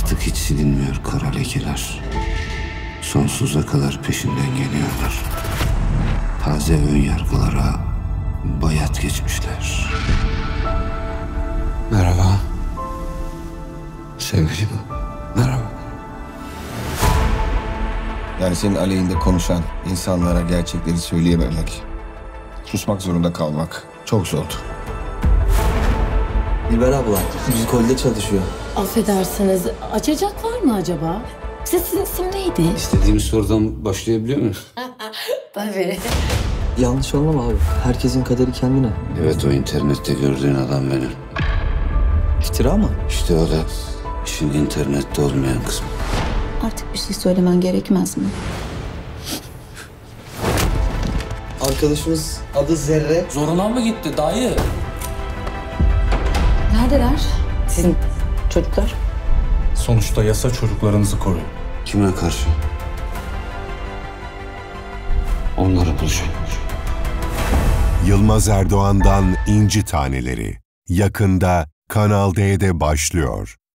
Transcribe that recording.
Artık hiç silinmiyor kara lekeler. Sonsuza kadar peşinden geliyorlar. Taze ön yargılara bayat geçmişler. Merhaba. Sevgilim. Merhaba. Yani senin aleyhinde konuşan insanlara gerçekleri söyleyememek, susmak zorunda kalmak çok zordu. Dilber abla müzikolde çalışıyor. Affedersiniz, açacak var mı acaba? Sizin isim neydi? İstediğimiz sorudan başlayabiliyor muyuz? Tabii. Yanlış anlama abi. Herkesin kaderi kendine. Evet, o internette gördüğün adam benim. İftira mı? İşte o da işin internette olmayan kısmı. Artık bir şey söylemen gerekmez mi? Arkadaşımız adı Zerre. Zoruna mı gitti dayı? Neredeler? Sizin çocuklar? Sonuçta yasa çocuklarınızı koruyor. Kime karşı? Onları bulacağım. Yılmaz Erdoğan'dan İnci Taneleri yakında Kanal D'de başlıyor.